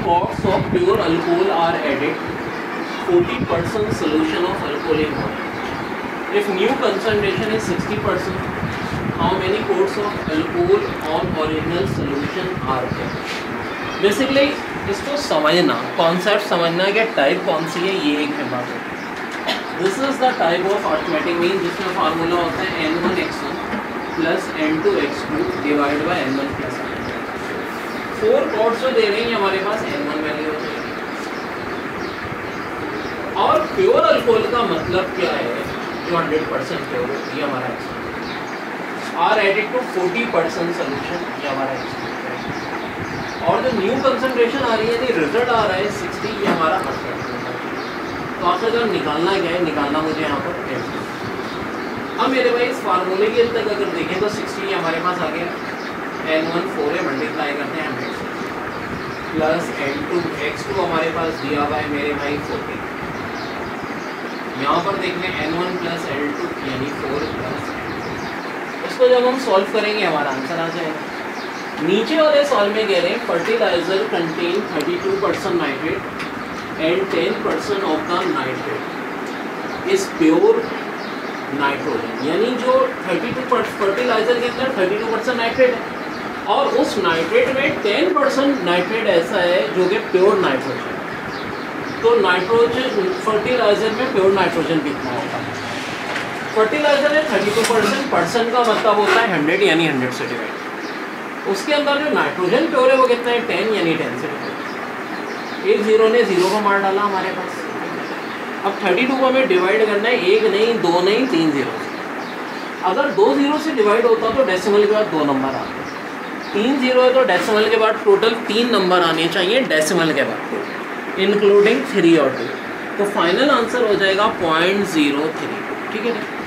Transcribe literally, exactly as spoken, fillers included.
quarts of pure alcohol are added, forty percent solution of alcohol in water. If new concentration is sixty percent, how many quarts of alcohol on original solution are there? Basically इसको समझना, concept समझना कि type कौन सी है, ये एक है बात है। This is the type of arithmetic mean जिसमें फार्मूला होता है N one X one plus N two X two divide by N one plus N. Four cords जो दे रहे हैं हमारे पास एन वन वैल्यू हो जाएगी। और प्योर अल्कोहल का मतलब क्या है, जो हंड्रेड परसेंट प्योर है, ये हमारा experiment are added to forty percent solution, ये हमारा एक्सपेरिमेंट। और जो न्यू कंसंट्रेशन आ रही है, रिजल्ट आ रहा है सिक्सटी, ये हमारा अर्थमेटिक। तो आपसे जब निकालना क्या है, निकालना मुझे यहाँ पर एन। अब मेरे भाई इस फार्मूले के तक अगर देखें तो सिक्सटी हमारे पास आ गया, एन वन फोर है, मल्टीप्लाई करते हैं हंड्रेड से, plus N two X two हमारे पास दिया हुआ है मेरे भाई फोर्टी। यहाँ पर देख लें N one plus L two यानी फोर प्लस। इसको जब हम सॉल्व करेंगे हमारा आंसर आ जाएगा। नीचे वाले सॉल्व में कह रहे हैं fertiliser contain thirty two percent nitrate and ten percent of the nitrate is pure nitrogen, यानी जो थर्टी टू फर्टिलाइजर के अंदर थर्टी टू परसेंट नाइट्रेट है और उस नाइट्रेट में टेन परसेंट नाइट्रेट ऐसा है जो कि प्योर नाइट्रोजन। तो नाइट्रोजन फर्टिलाइजर में प्योर नाइट्रोजन कितना होता है? फर्टिलाइजर में थर्टी टू परसेंट, परसेंट का मतलब होता है हंड्रेड यानी हंड्रेड से डिवाइड। उसके अंदर जो नाइट्रोजन प्योर है वो कितना है, टेन यानी टेन से डिवाइड। एक जीरो ने जीरो को मार डाला हमारे पास। अब थर्टी टू को हमें डिवाइड करना है, एक नहीं, दो नहीं, तीन जीरो से। अगर दो जीरो से डिवाइड होता तो डेसिमल के बाद दो नंबर आते, तीन जीरो है तो डेसिमल के बाद टोटल तीन नंबर आने चाहिए डेसिमल के बाद, इंक्लूडिंग थ्री और टू। तो फाइनल आंसर हो जाएगा पॉइंट ज़ीरो थ्री। ठीक है।